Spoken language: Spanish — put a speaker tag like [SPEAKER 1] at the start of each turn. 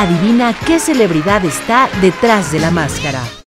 [SPEAKER 1] Adivina qué celebridad está detrás de la máscara.